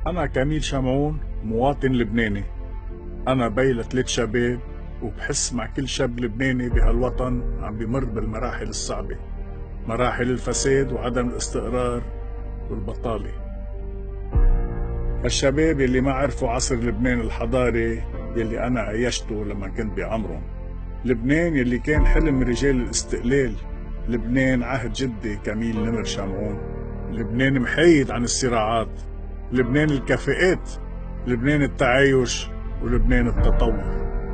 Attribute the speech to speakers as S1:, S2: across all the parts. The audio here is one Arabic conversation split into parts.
S1: أنا كميل شمعون، مواطن لبناني. أنا بي ل3 شباب، وبحس مع كل شاب لبناني بهالوطن عم بمر بالمراحل الصعبة، مراحل الفساد وعدم الاستقرار والبطالة. الشباب يلي ما عرفوا عصر لبنان الحضاري يلي أنا عيشته لما كنت بعمرهم، لبنان يلي كان حلم رجال الاستقلال، لبنان عهد جدي كميل نمر شمعون، لبنان محايد عن الصراعات، لبنان الكفاءات، لبنان التعايش، ولبنان التطور.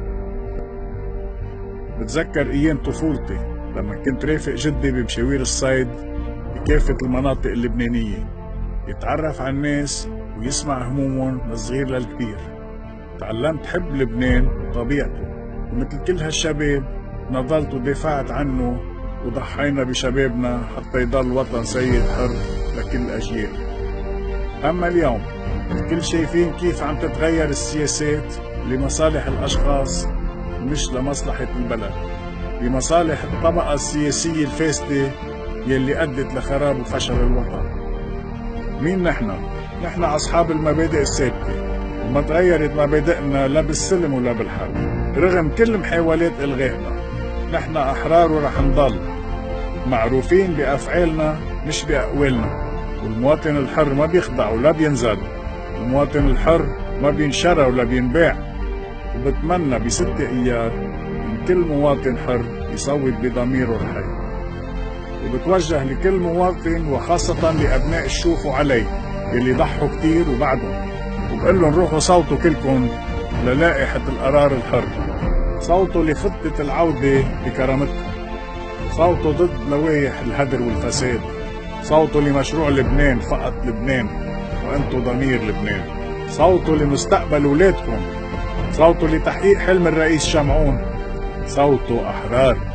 S1: بتذكر ايام طفولتي لما كنت رافق جدي بمشاوير الصيد بكافة المناطق اللبنانية، يتعرف على الناس ويسمع همومهم من الصغير للكبير. تعلمت حب لبنان وطبيعته، ومثل كل هالشباب نضلت ودافعت عنه وضحينا بشبابنا حتى يضل وطن سيد حر لكل الأجيال. أما اليوم الكل شايفين كيف عم تتغير السياسات لمصالح الأشخاص مش لمصلحة البلد، لمصالح الطبقة السياسية الفاسدة يلي أدت لخراب وفشل الوطن. مين نحن؟ نحن أصحاب المبادئ الثابتة، وما تغيرت مبادئنا لا بالسلم ولا بالحرب رغم كل محاولات إلغائنا. نحن أحرار ورح نضل معروفين بأفعالنا مش بأقوالنا، والمواطن الحر ما بيخضع ولا بينزل، المواطن الحر ما بينشرى ولا بينباع. وبتمنى ب6 ايار من كل مواطن حر يصوت بضميره الحي، وبتوجه لكل مواطن وخاصة لأبناء الشوف وعلي يلي ضحوا كتير وبعدهم، وبقول لهم روحوا صوتوا كلكم للائحة القرار الحر، صوتوا لخطة العودة بكرامتكم، صوتوا ضد لوائح الهدر والفساد، صوتوا لمشروع لبنان فقط لبنان وانتو ضمير لبنان، صوتوا لمستقبل ولادكم، صوتوا لتحقيق حلم الرئيس شمعون، صوتوا أحرار.